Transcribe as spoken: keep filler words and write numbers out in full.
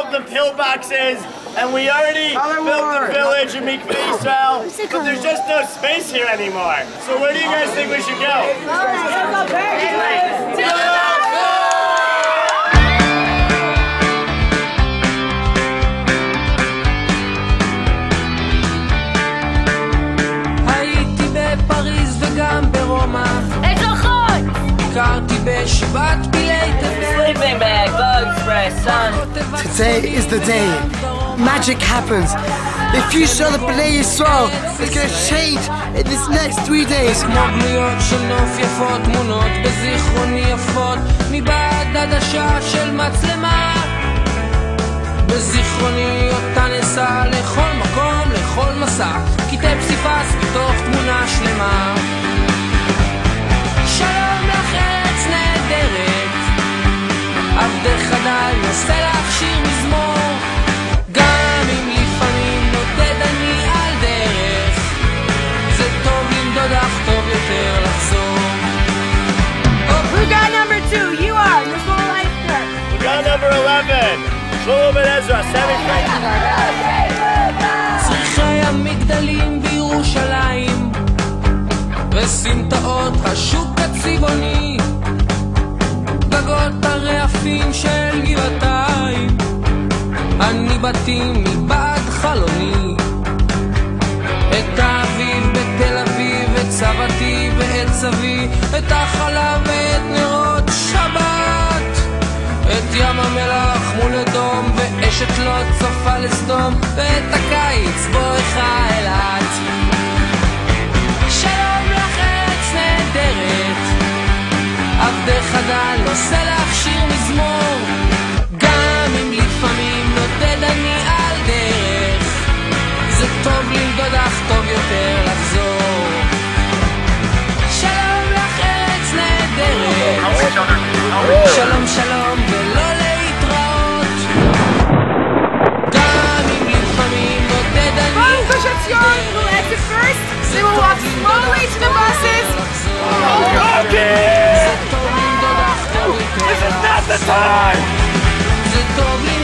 built the pillboxes, and we already built the village in Mikveh Israel, but there's just no space here anymore. So where do you guys think we should go? הייתי בפריז וגם ברומא. הכרתי בשבעת פילי תבל. Sleeping bag, bug spray, son. Today is the day. Magic happens. If you show the B'nai Yisrael, it's gonna change in this next three days. כמו גלויות של נוף יפות, תמונות בזיכרוני יפות, מבעד עדשה של מצלמה. בזיכרוני אותה נסע לכל מקום, לכל מסע, כיתה פסיפס בתוך תמונה שלמה. שלום לך ארץ נהדרת, עבדך חדל נסה לך שיר מזמור, גם אם לפעמים נודד אני על דרך, זה טוב למדוד אך טוב יותר לחזור. Who got number two? You are. You're full life there. We got number eleven. Shlomo ben Ezra, seventh grade. צריכי המגדלים בירושלים וסמטאות השוק הצבעוני, גגות הרעפים של גבעתיים, אני בתים מבעד חלוני, את האביב בתל אביב, את סבתי ואת סבי, את החלב ואת נרות שבת, את ים המלח מול אדום ואשת לא צופה לסדום, ואת הקיץ בואכה אילת. שלום לך ארץ נהדרת, עבדך חדל נושא לך שיר מזמור, גם אם לפעמים נודד אני על דרך, זה טוב למדוד אך טוב יותר לחזור. שלום לך ארץ נהדרת, שלום שלום ולא להתראות, גם אם לפעמים נודד אני From Gush Etzion, we'll exit first. They will walk slowly to the buses. Okay! This is not the time!